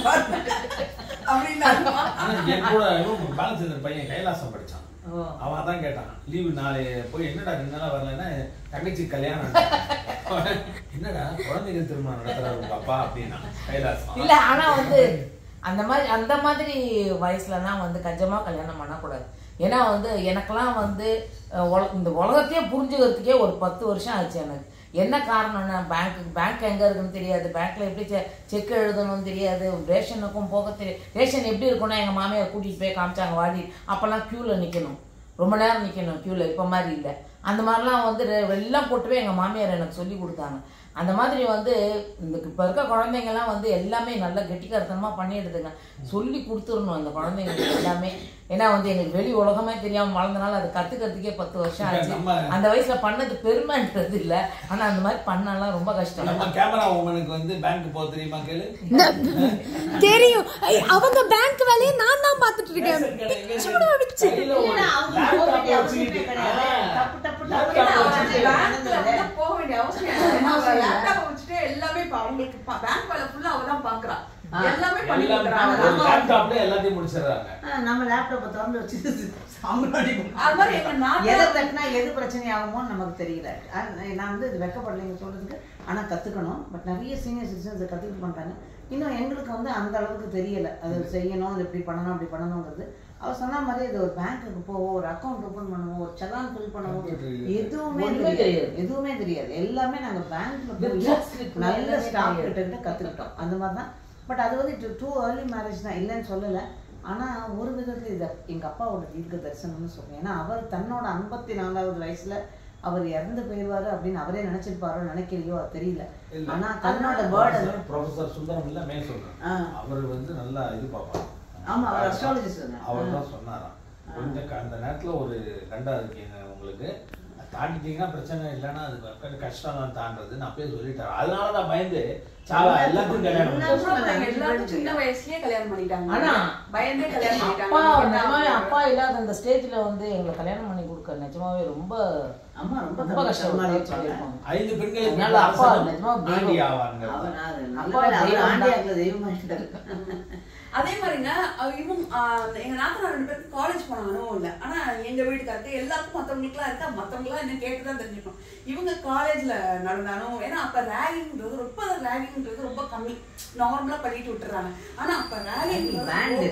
அப்படின்னு. பாலச்சந்திரன் பையன் கைலாசம் படிச்சான். அவன் தான் கேட்டான் லீவு நாளை போய் என்னடா 2 நாளா வரலன்னா தங்கச்சி கல்யாணம். என்னடா குழந்தைகள் திருமணம் நடத்துறாரு அப்பா அப்படின்னா கைலாசம் இல்ல. ஆனா வந்து அந்த மாதிரி வயசுலலாம் வந்து கஜமா கல்யாணம் பண்ணக்கூடாது. ஏன்னா வந்து எனக்கெல்லாம் வந்து இந்த உலகத்தையே புரிஞ்சுக்கிறதுக்கே ஒரு 10 வருஷம் ஆச்சு. எனக்கு என்ன காரணம்னா பேங்க் எங்க இருக்குன்னு தெரியாது, பேங்க்ல எப்படி செக் எழுதணும்னு தெரியாது, ரேஷனுக்கும் போக தெரியாது. ரேஷன் எப்படி இருக்கும்னா எங்க மாமியார் கூட்டிட்டு போய் காமிச்சாங்க வாடி. அப்பெல்லாம் கியூல நிக்கணும், ரொம்ப நேரம் நிக்கணும் கியூல. இப்ப மாதிரி இல்லை. அந்த மாதிரிலாம் வந்து எல்லாம் போட்டுவே எங்க மாமியார் எனக்கு சொல்லி கொடுத்தாங்க. அந்த மாதிரி வந்து இந்த இப்போ இருக்க குழந்தைங்கலாம் வந்து எல்லாமே நல்லா கெட்டிக்காரத்தனமாக பண்ணிடுதுங்க. சொல்லி கொடுத்துடணும் அந்த குழந்தைங்களுக்கு எல்லாமே. ஏன்னா வந்து எங்களுக்கு வெளி உலகமே தெரியாமல் வளர்ந்தனால அது கற்றுக்கிறதுக்கே 10 வருஷம் ஆச்சு. அந்த வயசுல பண்ணது பெருமைன்றது இல்லை, ஆனால் அந்த மாதிரி பண்ணலாம் ரொம்ப கஷ்டம். நம்ம கேமரா உமனுக்கு வந்து பேங்க் போக தெரியுமா கேளு? தெரியும். அவங்க பேங்க் வேலையை நான் தான் பார்த்துட்டு இருக்கேன். போக வேண்டிய அவசியம் லேப்டாப் வச்சுட்டு எல்லாமே அவங்களுக்கு பேங்க் வேலை ஃபுல்லா அவதான் பாக்குறா. எல்லாமே பண்ணி லேப்டாப்ல எல்லாத்தையும் முடிச்சிடுறாங்க. நம்ம லேப்டாப்பை திறந்து வச்சு எதை தட்டினா எது பிரச்சனை ஆகுமோன்னு நமக்கு தெரியல. நான் வந்து இது வெக்கப்படலைங்க சொல்றதுக்கு. ஆனால் கற்றுக்கணும். பட் நிறைய சீனியர் சிட்டிசன்ஸ் கற்றுக்கிட்டு பண்ணுறாங்க. இன்னும் எங்களுக்கு வந்து அந்த அளவுக்கு தெரியலை. அது செய்யணும், அது இப்படி பண்ணணும் அப்படி பண்ணணுங்கிறது. அவர் சொன்ன மாதிரி இது ஒரு பேங்க்குக்கு போவோம், ஒரு அக்கௌண்ட் ஓப்பன் பண்ணுவோம், ஒரு செலான் ஃபில் பண்ணுவோம், எதுவுமே தெரியாது. எதுவுமே தெரியாது. எல்லாமே நாங்கள் பேங்க்ல போய் நல்ல ஸ்டாஃப் கிட்ட கற்றுக்கிட்டோம். அந்த மாதிரி தான். பட் அது வந்து டூ ஏர்லி மேரேஜ் தான், இல்லைன்னு சொல்லலை. ஆனால் ஒரு விதத்தில் இதை எங்கள் அப்பாவோட தீர்க்க தரிசனம்னு சொல்லுவேன். ஏன்னா அவர் தன்னோட 54வது வயசுல அவர் இறந்து போயிடுவாரு அப்படின்னு அவரே நினைச்சிருப்பாரோ நினைக்கலையோ அது தெரியல. ஆனா தன்னோட வேர்ட் ப்ரொஃபசர் சுந்தரம் இல்ல மே சொல்றேன், அவர் வந்து நல்லா இது பார்ப்பாரு. ஆமா, அவர் அஸ்ட்ராலஜிஸ்ட். அவர் தான் சொன்னாராம், கொஞ்சம் அந்த நேரத்துல ஒரு கண்டா இருக்கீங்க, உங்களுக்கு தாண்டிட்டீங்கன்னா பிரச்சனை இல்லைன்னா அது கஷ்டம் தான் தாண்டதுன்னு அப்பயே சொல்லிட்டாரு. அதனாலதான் பயந்து சாவா எல்லாத்தையும் கல்யாணம் சின்ன வயசுலயே கல்யாணம் பண்ணிட்டாங்க. ஆனா பயந்தே கல்யாணம் பண்ணிட்டாங்க. அப்பா இல்லாத அந்த ஸ்டேஜ்ல வந்து எங்களை கல்யாணம் பண்ணி கொடுக்க நிஜமாவே ரொம்ப ரொம்ப கஷ்டமா இருப்பாங்க. 5 பெண்கள் அப்பா நிஜமா ஆண்டி ஆவாங்க. அதே மாதிரிங்க இவங்க எங்க நாத்தனார் 2 பேருக்கு காலேஜ் போன அனுபவம் இல்லை. ஆனா எங்க வீட்டுக்காருக்கு எல்லாருக்கும் மத்தவங்களுக்குலாம் இருக்கா, மத்தவங்களாம் என்ன கேட்டுதான் தெரிஞ்சுக்கணும். இவங்க காலேஜ்ல நடந்த அனுபவம். ஏன்னா அப்ப ரேகிங்ன்றது ரொம்ப கம்மி, நார்மலா பண்ணிட்டு விட்டுறாங்க. ஆனா அப்ப ரேகிங்ன்றது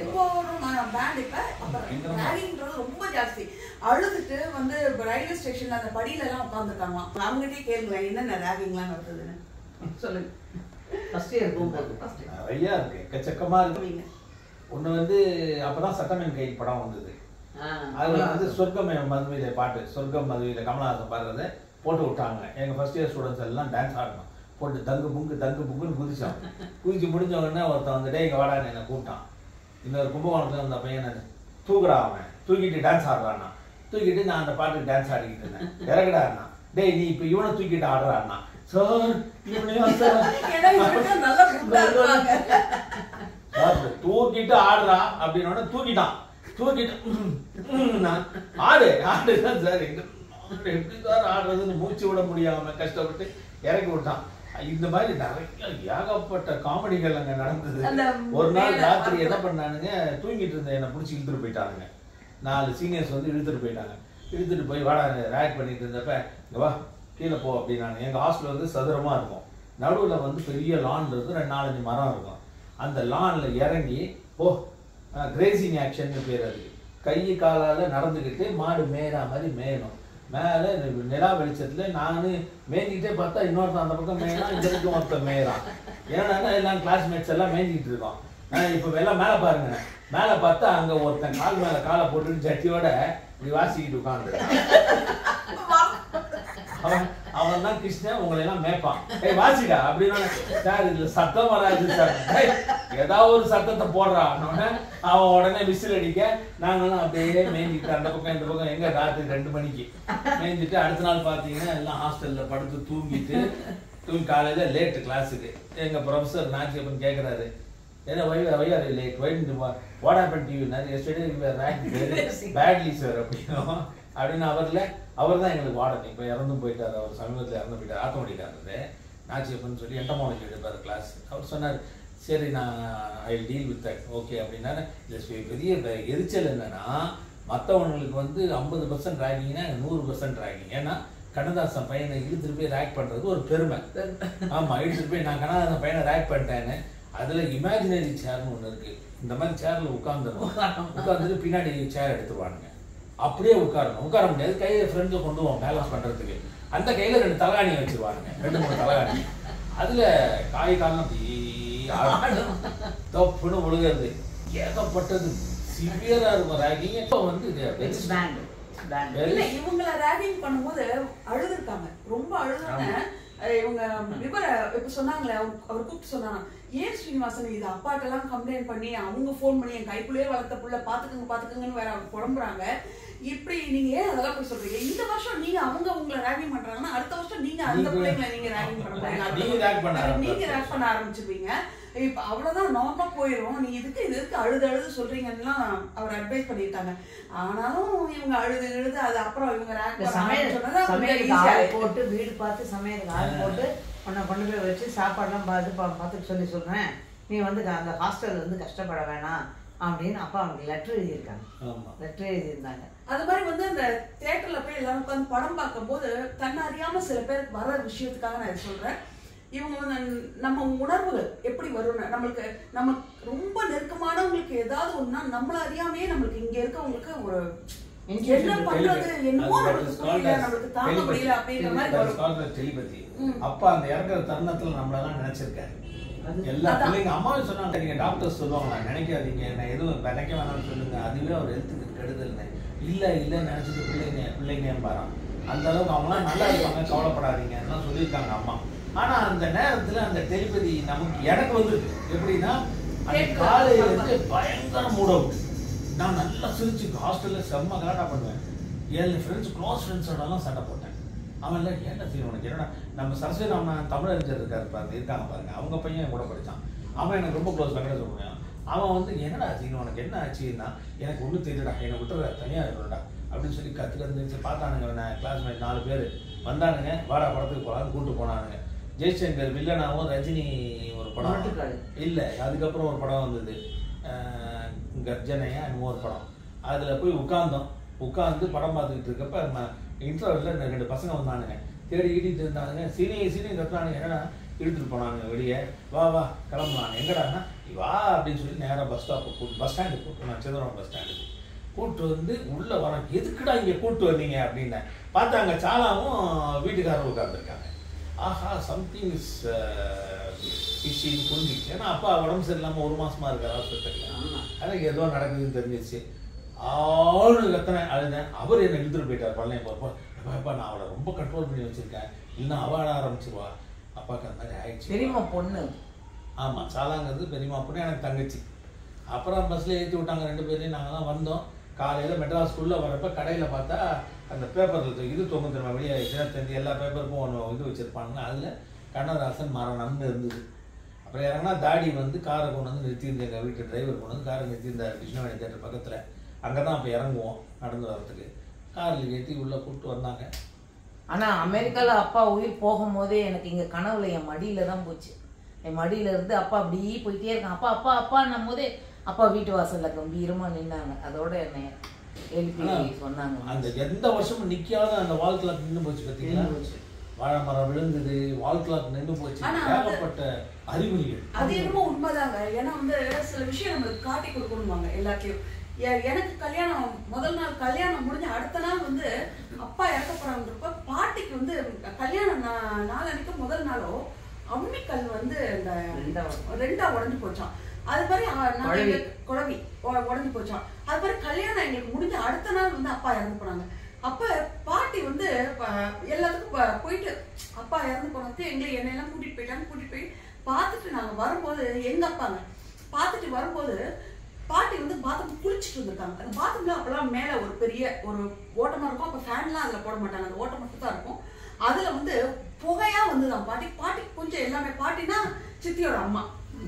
ரொம்ப ஜாஸ்தி. அழுதுட்டு வந்து ரயில்வே ஸ்டேஷன்ல அந்த படியில எல்லாம் உட்காந்துருக்காங்க. அவங்ககிட்டயே கேளுங்களேன் என்னென்ன ரேகிங்லாம் நடக்குதுன்னு சொல்லுங்க. நிறைய இருக்கு, எக்கச்சக்கமா இருக்கு. ஒண்ணு வந்து அப்பதான் சட்டமேன் கைட் படம் வந்தது. அதில் வந்து சொர்க்கம் மதுமையில பாட்டு, சொர்க்கம் மதுமையில கமலஹாசன் பாடுறதை போட்டு விட்டாங்க. எங்கள் ஃபர்ஸ்ட் இயர் ஸ்டூடெண்ட்ஸ் எல்லாம் டான்ஸ் ஆடணும். போட்டு தங்கு புங்குன்னு குதிச்சோம். குதிச்சு முடிஞ்ச உடனே ஒருத்தன் வந்துட்டே இங்கே வாடான்னு என்னை கூப்பிட்டான். இன்னொரு கும்பகோணத்துல அந்த பையன் தூக்குறா, அவன் தூக்கிட்டு டான்ஸ் ஆடுறான்னா. தூக்கிட்டு நான் அந்த பாட்டுக்கு டான்ஸ் ஆடிக்கிட்டு இருந்தேன். இறகுடாண்ணா, டேய் நீ இப்போ இவனை தூக்கிட்டு ஆடுறான்னா. சார் தூக்கிட்டு ஆடுறா அப்படின்னோட தூக்கிட்டான். தூக்கிட்டு ஆடு ஆடுதான் சார், எப்படி சார் ஆடுறதுன்னு மூச்சு விட முடியாம கஷ்டப்பட்டு இறக்கி விட்டான். இந்த மாதிரி நிறைய ஏகப்பட்ட காமெடிகள் அங்க நடந்தது. ஒரு நாள் ராத்திரி என்ன பண்ணானுங்க, தூங்கிட்டு இருந்த என்னை பிடிச்சி இழுத்துட்டு போயிட்டானுங்க. 4 சீனியர்ஸ் வந்து இழுத்துட்டு போயிட்டாங்க. இழுத்துட்டு போய் வாடா ரேக் பண்ணிட்டு இருந்தப்ப இங்க வா கீழே போ அப்படின்னாங்க. எங்கள் ஹாஸ்டல் வந்து சதுரமாக இருக்கும். நடுவில் வந்து பெரிய லான் இருக்கும், 4-5 மரம் இருக்கும். அந்த லானில் இறங்கி கிரேசிங் ஆக்ஷன் பேர். அது கை காலால் நடந்துக்கிட்டு மாடு மேயற மாதிரி மேயணும். மேலே நிலா வெளிச்சத்தில் நான் மேய்ஞ்சிக்கிட்டே பார்த்தா இன்னொருத்தன் அந்த பக்கம் மேயலாம், இந்த பக்கம் ஒருத்தன் மேயறான். ஏன்னா எல்லாம் கிளாஸ்மேட்ஸ் எல்லாம் மேய்ஞ்சிக்கிட்டு இருக்கோம். இப்போ எல்லாம் மேலே பாருங்க, மேலே பார்த்தா அங்கே ஒருத்தன் கால் மேலே காலை போட்டுட்டு ஜட்டியோட இப்படி வாசிக்கிட்டு உட்காந்து. அவன் தான் கிருஷ்ணன், உங்களை எல்லாம் மேய்ப்பான். வாசிடா அப்படின்னு. சார் இதுல சத்தம் வராது சார், ஏதாவது ஒரு சத்தத்தை போடுறான். அவன் உடனே விசில் அடிக்க நாங்களும் அப்படியே மேய்ஞ்சிட்டு அந்த பக்கம் இந்த பக்கம். எங்க ராத்திரி 2 மணிக்கு மேய்ஞ்சிட்டு அடுத்த நாள் பார்த்தீங்கன்னா எல்லாம் ஹாஸ்டல்ல படுத்து தூங்கி காலையில லேட்டு கிளாஸுக்கு. எங்க ப்ரொஃபஸர் நாச்சியப்பன் கேட்கறாரு, ஏன்னா why are late what happen to you yesterday you are ranked badly sir அப்படின்னு அவர் தான் எங்களுக்கு வார்டன். இப்போ இறந்தும் போயிட்டார், அவர் சமீபத்தில் இறந்து போயிட்டார், ஆட்டோமேட்டிக்காக நாச்சியப்பன் சொல்லி என்டமாலஜி எடுப்பார் கிளாஸ். அவர் சொன்னார், சரி நான் I deal with that okay அப்படின்னா. இதில் பெரிய எரிச்சல் என்னன்னா, மற்றவங்களுக்கு வந்து 50% ரேங்கிங்னா 100% ரேங்கிங். ஏன்னா கண்ணதாசன் பையனை இழுத்துட்டு போய் ரேக் பண்ணுறது ஒரு பெருமை. ஆமாம், இழுத்துட்டு போய் நான் கண்ணதாசன் பையனை ரேக் பண்ணிட்டேன்னு. அதில் இமேஜினரி சேர்னு ஒன்று இருக்குது. இந்த மாதிரி சேரில் உட்காந்துட்டு பின்னாடி சேர் எடுத்துருவானுங்க. அப்படியே உட்கார முடியாது. கையை ஃப்ரெண்ட்ஸை கொண்டு போவோம் பேலன்ஸ் பண்ணுறதுக்கு. அந்த கையில் 2 தலகாணியை வச்சுருவானுங்க, 2-3 தலகாணி. அதில் காலம் தப்புன்னு ஒழுகிறது. ஏகப்பட்டது சிவியராக இருக்கும் ரேகிங். இப்போ வந்து இவங்களை ரேகிங் பண்ணும்போது அழுதுருக்காங்க, ரொம்ப அழுதுங்க. இவங்க விவர இப்ப சொன்னாங்களே, அவர் கூப்பிட்டு சொன்னாங்க, ஏன் ஸ்ரீனிவாசன் இது அப்பாட்டெல்லாம் கம்ப்ளைண்ட் பண்ணி அவங்க ஃபோன் பண்ணி என் கைக்குள்ளேயே வளர்த்த புள்ள பாத்துக்கங்கன்னு வேற புலம்புறாங்க. இப்படி நீங்க ஏன் அதெல்லாம் போய் சொல்றீங்க? இந்த வருஷம் நீங்க உங்களை ரேகிங் பண்றாங்கன்னா அடுத்த வருஷம் நீங்க அந்த பிள்ளைங்களை நீங்க ரேகிங் பண்ண ஆரம்பிச்சிருவீங்க. இப்ப அவ்வளவுதான் நார்மலா போயிடும். நீ இதுக்கு அழுது சொல்றீங்கன்னா அவர் அட்வைஸ் பண்ணிருக்காங்க. ஆனாலும் இவங்க அழுது அது அப்புறம் இவங்க போட்டு வீடு பார்த்து சமையலுக்கு ஆள் போட்டு உன்னை கொண்டு போய் வச்சு சாப்பாடுலாம் பார்த்து சொல்றேன், நீ வந்து அந்த ஹாஸ்டல் வந்து கஷ்டப்பட வேணாம் அப்படின்னு அப்பா அவங்களுக்கு லெட்டர் எழுதியிருந்தாங்க. அது மாதிரி வந்து அந்த தியேட்டர்ல போய் எல்லாரும் உட்காந்து படம் பார்க்கும் போது தன்னை அறியாம சில பேருக்கு வர விஷயத்துக்காக நான் சொல்றேன். இவங்க வந்து நம்ம உணர்வுகள் எப்படி வரும்னு, நம்மளுக்கு நம்ம ரொம்ப நெருக்கமானவங்களுக்கு ஏதாவது ஒண்ணா நம்மள அறியாமையே நம்மளுக்கு இங்க இருக்கவங்களுக்கு ஒரு என்ன பண்றது என்னமோ நம்மளுக்கு தாங்க முடியல அப்படின்ற மாதிரி வரும். அப்பா அந்த இறக்குற தருணத்துல நம்மளெல்லாம் நினைச்சிருக்காரு. எல்லா பிள்ளைங்க அம்மாவே சொன்னாங்க, நீங்க டாக்டர்ஸ் சொல்லுவாங்க நான் நினைக்காதீங்க, நான் எதுவும் நினைக்க வேணாம்னு சொல்லுங்க, அதுவே அவர் ஹெல்த்துக்கு கெடுதல். இல்ல நினைச்சிட்டு பிள்ளைங்க பாரான். அந்த அளவுக்கு அவங்களாம் நல்லா இருப்பாங்க, கவலைப்படாதீங்க எல்லாம் சொல்லியிருக்காங்க அம்மா. ஆனா அந்த நேரத்துல அந்த டெலிபதி நமக்கு எனக்கு வந்துருக்கு எப்படின்னா, காலையில இருந்து பயங்கர மூட் அவுட். நான் நல்லா சிரிச்சு ஹாஸ்டல்ல செம்ம கலாட்டா பண்ணுவேன். என் ஃப்ரெண்ட்ஸ் க்ளோஸ் ஃப்ரெண்ட்ஸோடலாம் சண்டை போட்டேன். அவன் இல்லை ஏன்டா செய்ய உனக்கு என்னடா, நம்ம சரஸ்வதி ராமன் தமிழறிஞர் இருக்காங்க பாருங்க, அவங்க பையன் கூட படித்தான். அவன் எனக்கு ரொம்ப க்ளோஸ் வெங்கடேஷ் சொல்லுவேன். அவன் வந்து என்னடா ஆச்சுன்னு உனக்கு என்ன ஆச்சுன்னா, எனக்கு ஒன்றும் தெரியலடா, என்னை விட்டுற தனியாக இருக்கணும்டா அப்படின்னு சொல்லி கற்றுக்கிட்டு பார்த்தானுங்க. நான் கிளாஸ்மேட் 4 பேர் வந்தானுங்க, வாடா படத்துக்கு போகலான்னு கூப்பிட்டு போனானுங்க. ஜெய்சங்கர் வில்லனாவும் ரஜினி ஒரு படம் இல்லை, அதுக்கப்புறம் ஒரு படம் வந்தது கர்ஜனையா இன்னொரு படம். அதில் போய் உட்காந்து படம் பார்த்துக்கிட்டு இருக்கப்ப இன்டர்வெல்ல 2 பசங்க வந்தானுங்க, தேடிக்கிட்டு இருந்தானுங்க. சீனியர் கத்துனானுங்க, என்னடா இழுத்துட்டு போனானுங்க வெளியே, வா கிளம்புனாங்க. எங்கடான்னா வா அப்படின்னு சொல்லி நேராக பஸ் ஸ்டாண்டுக்கு கூப்பிட்டு, நான் சிதம்பரம் பஸ் ஸ்டாண்டுக்கு கூப்பிட்டு வந்து உள்ளே வரோம். எதுக்குடா இங்கே கூப்பிட்டு வந்தீங்க அப்படின்னு பார்த்தா அங்கே சாலாவும் வீட்டுக்காரரும் உட்காந்துருக்காங்க. ஆஹா சம்திங் இஸ் ஃபிஷின்னு புரிஞ்சிச்சு. ஏன்னா அப்பா உடம்பு சரியில்லாமல் 1 மாசமா இருக்கார் ஹாஸ்பிட்டலில். எனக்கு ஏதோ நடக்குதுன்னு தெரிஞ்சிச்சு. ஆளு கத்தனை அழுதேன். அவர் என்னை இழுத்துட்டு போயிட்டார் பழனியை போகிறப்போ. அப்பா நான் அவளை ரொம்ப கண்ட்ரோல் பண்ணி வச்சிருக்கேன், இல்லைன்னா அவள் ஆட ஆரம்பிச்சிருவா. அப்பாவுக்கு அந்த மாதிரி ஆயிடுச்சு. பெரியம்மா பொண்ணு. ஆமாம், சாலாங்கிறது பெரியம்மா பொண்ணு, எனக்கு தங்கச்சி. அப்புறம் பஸ்ஸில் ஏற்றி விட்டாங்க 2 பேரையும். நாங்கள் தான் வந்தோம். காலையில் மெட்ராஸ் ஸ்கூலில் வரப்போ கடையில் பார்த்தா அந்த பேப்பரில் இது தொங்க திரும்ப வெளியாகிடுச்சுன்னா தெரிஞ்சு எல்லா பேப்பருக்கும் ஒன்று இது வச்சுருப்பாங்க. அதில் கண்ணதாசன் மரணம்னு இருந்தது. அப்புறம் இறங்கினா தாடி வந்து காரை கொண்டு வந்து நிறுத்தியிருந்தேன். எங்கள் வீட்டு டிரைவர் கொண்டு வந்து காரை நிறுத்தியிருந்தார் கிருஷ்ணவேணி தேட்டர் பக்கத்தில். அங்கே தான் அப்போ இறங்குவோம் நடந்து வரத்துக்கு. காரில் ஏற்றி உள்ளே கூப்பிட்டு வந்தாங்க. ஆனால் அமெரிக்காவில் அப்பா உயிர் போகும்போதே எனக்கு இங்கே கனவுல என் மடியில் தான் போச்சு. என் மடியில இருந்து அப்பா அப்படி போயிட்டே இருக்கான். அப்பா அப்பா அப்பான்னும் போதே அப்பா வீட்டு வாசலில் கம்பீரமாக நின்னாங்க. அதோட என்னை எழுப்பி சொன்னாங்க. அந்த எந்த வருஷமும் நிற்காத அந்த வால் கிளாக் நின்று போச்சு பார்த்தீங்களா? வாழை மரம் விழுந்தது, வால் கிளாக் நின்று போச்சு. ஏகப்பட்ட அறிகுறிகள். அது என்னமோ உண்மைதாங்க. ஏன்னா வந்து சில விஷயம் நம்மளுக்கு காட்டி கொடுக்கணுவாங்க எல்லாத்தையும். எனக்கு கல்யாணம் முதல் நாள் கல்யாணம் முடிஞ்ச அடுத்த நாள் வந்து அப்பா இறக்க போறாங்கிறப்ப பாட்டிக்கு வந்து கல்யாணம் நாளன்னைக்கு முதல் நாளோ அம்மிக்கல் வந்து இந்த 2ஆ உடஞ்சு போச்சான். அது மாதிரி குழவி உடஞ்சு போச்சான். அது மாதிரி கல்யாணம் எங்களுக்கு முடிஞ்ச அடுத்த நாள் வந்து அப்பா இறந்து போனாங்க. அப்ப பாட்டி வந்து எல்லாத்துக்கும் போயிட்டு அப்பா இறந்து போனது என்னையெல்லாம் கூட்டிட்டு போய் பார்த்துட்டு நாங்க வரும்போது எங்க அப்பாங்க பார்த்துட்டு வரும்போது பாட்டி வந்து பாத்ரூம் குளிச்சுட்டு இருந்திருக்காங்க. அந்த பாத்ரூம்ல அப்பெல்லாம் மேல ஒரு பெரிய ஒரு ஓட்டமா இருக்கும். அப்ப ஃபேன்லாம் அதுல போட மாட்டாங்க, அந்த ஓட்டம் மட்டும் தான் இருக்கும். அதுல வந்து புகையா வந்துதான் பாட்டி கொஞ்சம் எல்லாமே. பாட்டினா சித்தியோட அம்மா,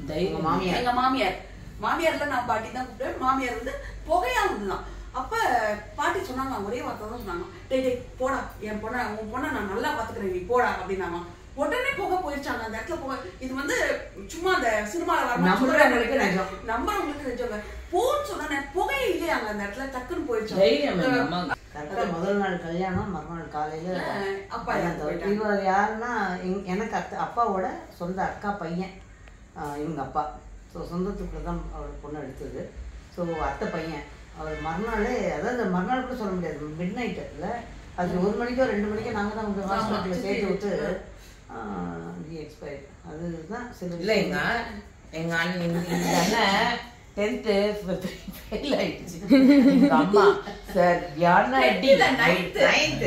எங்க மாமியார்ல நான் பாட்டி தான் கூப்பிட்டேன். மாமியார் வந்து புகையா வந்துதான். அப்ப பாட்டி சொன்னாங்க, ஒரே வார்த்தை தான் சொன்னாங்க, டேய் போடா, உன் பொண்ணை நான் நல்லா பாத்துக்கிறேன், நீ போடா அப்படின்னாங்க. உடனே புகை போயிருச்சாங்க அந்த இடத்துல. புகை இது வந்து சும்மா அந்த சினிமால வர நம்புறவங்களுக்கு நிஜங்க. போன்னு சொன்ன புகையே இல்லையாங்க அந்த இடத்துல, டக்குன்னு போயிருச்சாங்க. முதல் நாள் கல்யாணம், மறுநாள் காலையில அப்பா இவர் யாருன்னா எனக்கு அப்பாவோட சொந்த அக்கா பையன் இவங்க அப்பா. ஸோ சொந்தத்துக்குள்ள தான் அவர் பொண்ணு எடுத்தது. ஸோ அத்தை பையன் அவர் மறுநாளே, அதாவது மறுநாள் கூட சொல்ல முடியாது, மிட் நைட்டு இல்லை, அது 1 மணிக்கோ 2 மணிக்கோ நாங்கள் தான் வந்து ஹாஸ்பிட்டலில் சேர்த்து விட்டு எக்ஸ்பயர். அதுதான் சில இல்லைங்க. எங்க அண்ணன் 10th ஃபெயில் ஆயிடுச்சு. எங்க அம்மா சார் யானை அடி, 9th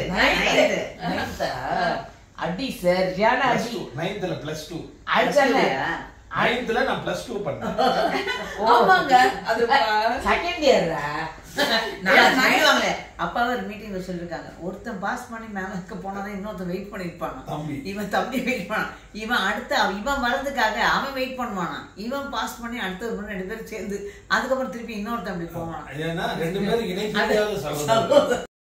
அடி சார் யானை அடி. 9th +2 அடிச்சால 9th நான் +2 பண்ணேன். ஆமாங்க, அது செகண்ட் இயர். அப்பாவை ஒரு மீட்டிங்ல சொல்லிருக்காங்க, ஒருத்தன் பாஸ் பண்ணி மேலக்கு போனாதான் இன்னொருத்தன் வெயிட் பண்ணிருப்பானா. இவன் தம்பி வெயிட் பண்ணான், இவன் வரதுக்காக அவன் வெயிட் பண்ணுவானா. இவன் பாஸ் பண்ணி அடுத்த 2 பேரும் சேர்ந்து அதுக்கப்புறம் திருப்பி இன்னொருத்தன் அப்படி போவானா. 2 பேரும் இணைப்பு